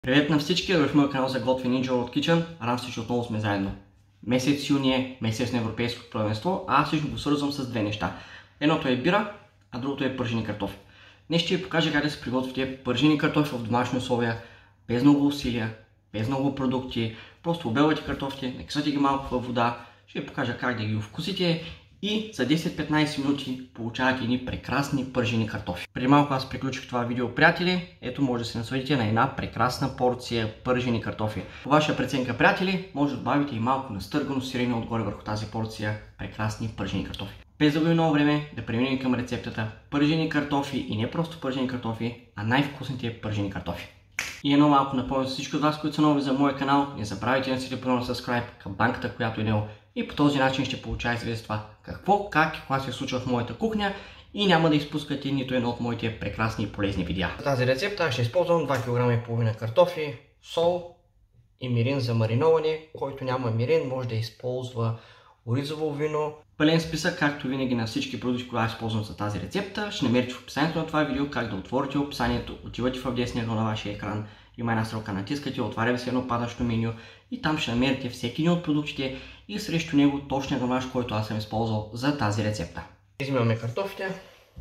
Привет на всички, в моя канал за готвени Joe от Kitchen. Радвам се, че отново сме заедно. Месец юни е месец на европейското първенство, а аз всичко го свързвам с две неща. Едното е бира, а другото е пържени картофи. Днес ще ви покажа как да се приготвите пържени картофи в домашни условия, без много усилия, без много продукти. Просто обелвате картофите, накисате ги малко във вода, ще ви покажа как да ги вкусите и за 10-15 минути получавате едни прекрасни пържени картофи. Преди малко аз приключих това видео, приятели. Ето може да се насладите на една прекрасна порция пържени картофи. По ваша преценка, приятели, може да добавите и малко настъргано сирене отгоре върху тази порция прекрасни пържени картофи. Без да губим много време, да преминем към рецептата пържени картофи и не просто пържени картофи, а най-вкусните пържени картофи. И едно малко напомням за всички от вас, които са нови за моя канал, не забравяйте да натиснете на subscribe към банката, която е дело. И по този начин ще получавате известие какво, как и кога се случва в моята кухня и няма да изпускате нито едно от моите прекрасни и полезни видеа. За тази рецепта ще използвам 2,5 кг картофи, сол и мирин за мариноване. Който няма мирин, може да използва оризово вино. Пълен списък, както винаги, на всички продукти, които аз използвам за тази рецепта, ще намерите в описанието на това видео. Как да отворите описанието, отивате в десния ъгъл на вашия екран, има една стрелка, натискате, отваря се едно падащо меню и там ще намерите всеки един от продуктите и срещу него точния грамаж, който аз съм използвал за тази рецепта. Взимаме картофите,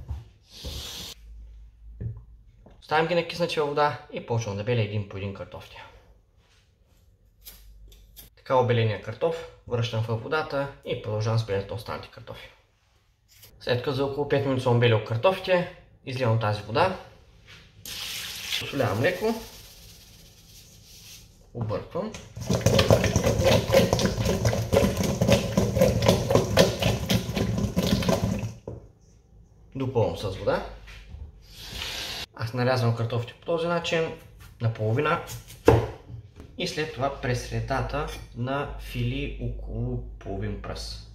ставим ги на киснати във вода и почвам да беля един по един картофите. Така обеления картоф връщам във водата и продължавам с белянето на останалите картофи. След като за около 5 минути съм белял картофите, изливам тази вода, посолявам леко, обърквам. Допълвам с вода. Аз нарязвам картофите по този начин, наполовина. И след това през средата на фили около половин пръст.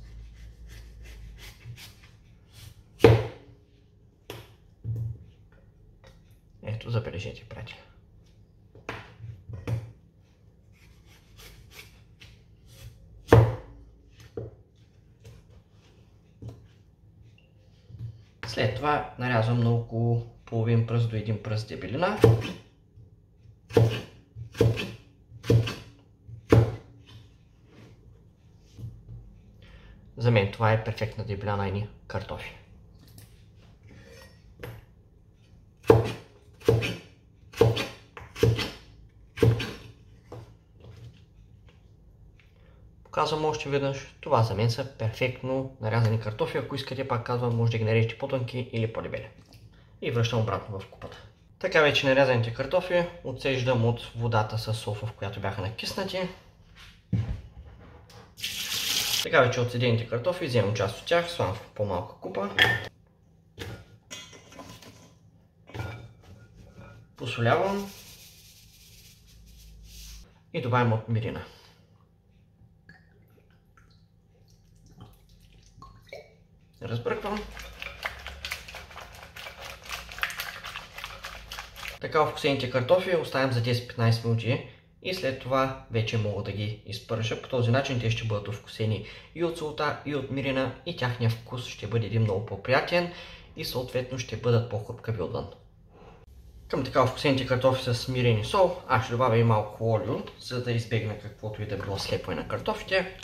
Ето, забележете, приятели. След това нарязвам на около половин пръст до един пръст дебелина. За мен това е перфектна дебелина на едни картофи. Показвам още веднъж, това за мен са перфектно нарязани картофи. Ако искате, пак казвам, може да ги нарежете по-тънки или по-дебели. И връщам обратно в купата. Така вече нарязаните картофи отсеждам от водата с сол, в която бяха накиснати. Така вече отседените картофи вземам част от тях, слагам в по-малка купа. Посолявам и добавям от мирина. Разбърквам. Така вкусените картофи оставям за 10-15 минути и след това вече мога да ги изпържа. По този начин те ще бъдат вкусени и от солта, и от мирина и тяхният вкус ще бъде един много по-приятен и съответно ще бъдат по-хрупкави отвън. Към така вкусените картофи с мирен и сол аз ще добавя и малко олио, за да избегна каквото и да било слепване на картофите.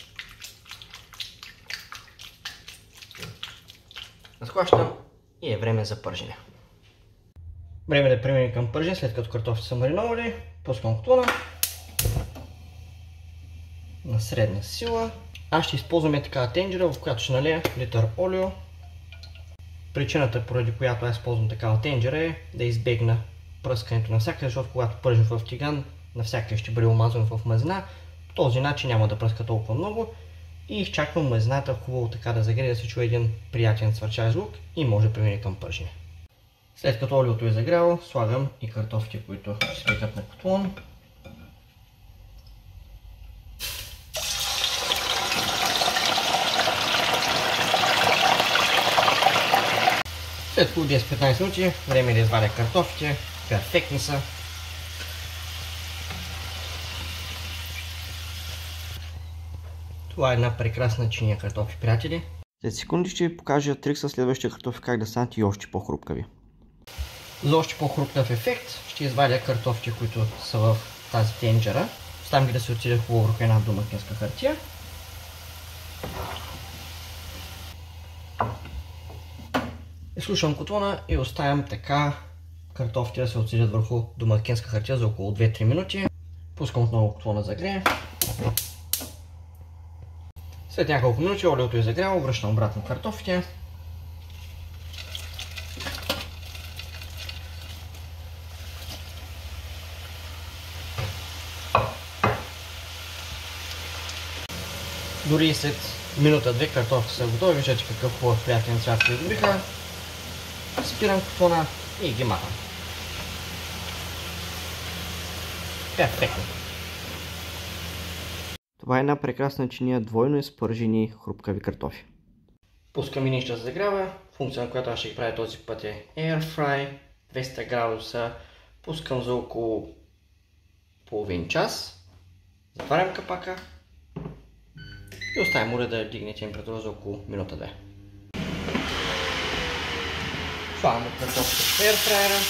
Разклащам и е време за пържене. Време да преминем към пържене, след като картофите са мариновали. Пускам котлона на средна сила. Аз ще използвам такава тенджера, в която ще налея литър олио. Причината, поради която аз използвам такава тенджера, е да избегна пръскането навсякъде, защото когато пържим в тиган, навсякъде ще бъде омазван в мазнина. По този начин няма да пръска толкова много. И изчаквам мазнината хубаво така да загрее, да се чуе един приятен цвърчащ звук и може да премине към пържене. След като олиото е загряло, слагам и картофите, които ще спекат на котлон. След около 10-15 минути време е да извадя картофите. Перфектни са. Това е една прекрасна чиния картофи, приятели. След секунди ще ви покажа трик със следващия картофи как да станат и още по-хрупкави. За още по-хрупкав ефект ще извадя картофите, които са в тази тенджера. Оставям ги да се отидат хубаво върху една домакинска хартия. Изключвам котлона и оставям така картофите да се отидат върху домакинска хартия за около 2-3 минути. Пускам отново котлона за грее. След няколко минути олиото е загряло, връщам обратно картофите. Дори след минута-две картофите са готови. Виждате какъв хубав приятен цвят придобиха. Спирам котлона и ги махам. Перфектно! Това е една прекрасна чиния двойно изпържени хрупкави картофи. Пускам и нищо за загрява. Функция, на която аз ще ги правя този път е Air Fry, 200 градуса. Пускам за около половин час. Затварям капака и оставям уреда да дигне температура за около минута-две. Слагам от картофите в Air Fryer.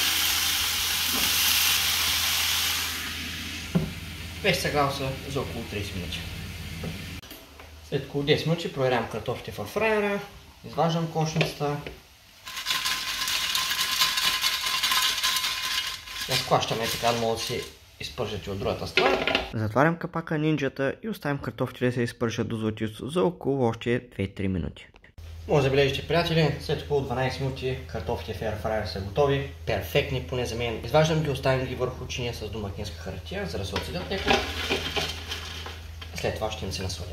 200 градуса за около 30 минути. След около 10 минути проверявам картофите в фрайера, изваждам кошницата. Я склащаме така да могат да си изпържат и от другата страна. Затварям капака нинджата и оставям картофите да се изпържат до златисто за около още 2-3 минути. Може да забележите, приятели, след около 12 минути картофите в Air Fryer са готови, перфектни поне за мен. Изваждам ги, оставям ги върху чиния с домакинска хартия, за да се отседят леко. След това ще им се насладя.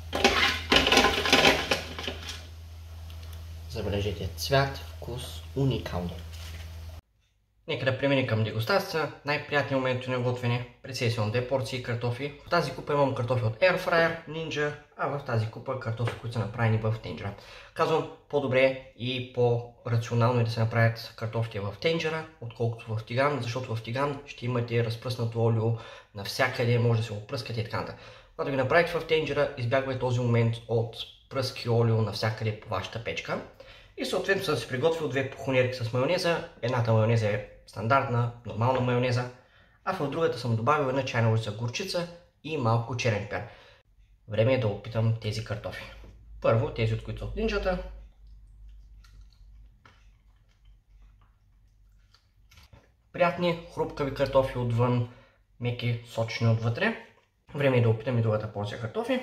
Забележете, цвят, вкус, уникално. Нека да преминем към дегустация. Най-приятният момент на готвене. Прецесвам 2 порции картофи. В тази купа имам картофи от Air Fryer, Ninja, а в тази купа картофи, които са направени в тенджера. Казвам, по-добре и по-рационално е да се направят картофите в тенджера, отколкото в тиган, защото в тиган ще имате разпръснато олио навсякъде, може да се го пръскате и така нататък. Когато ги направите в тенджера, избягвайте този момент от пръски олио навсякъде по вашата печка. И съответно съм си приготвил 2 похонерки с майонеза. Едната майонеза е стандартна, нормална майонеза, а в другата съм добавил една чайна ложица горчица и малко черен пер. Време е да опитам тези картофи. Първо тези, от които са от нинджата. Приятни, хрупкави картофи отвън, меки, сочни отвътре. Време е да опитам и другата порция картофи.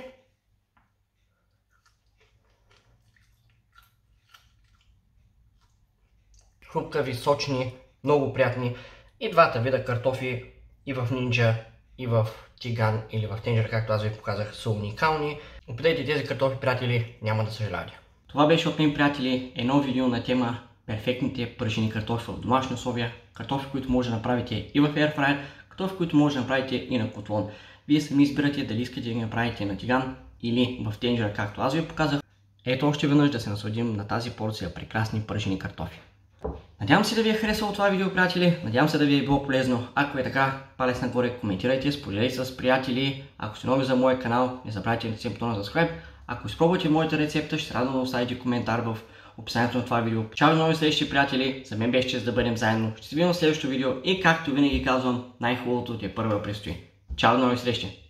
Хрупкави, сочни, много приятни. И двата вида картофи и в нинджа, и в тиган или в тенджер, както аз ви показах, са уникални. Опитайте тези картофи, приятели, няма да съжалявате. Това беше от мен, приятели, едно видео на тема перфектните пържени картофи в домашни условия. Картофи, които може да направите и в Air Fryer, картофи, които може да направите и на котлон. Вие сами избирате дали искате да ги направите на тиган или в тенджер, както аз ви показах. Ето още веднъж да се насладим на тази порция прекрасни пържени картофи. Надявам се да ви е харесало това видео, приятели. Надявам се да ви е било полезно. Ако е така, палец нагоре, коментирайте, споделяйте с приятели. Ако сте нови за моя канал, не забравяйте да натиснете бутона за subscribe. Ако изпробвате моята рецепта, ще се радвам да оставите коментар в описанието на това видео. Чао, нови следващи приятели. За мен беше чест да бъдем заедно. Ще се видим в следващото видео и както винаги казвам, най-хубавото ти е първа предстои. Чао, нови срещи!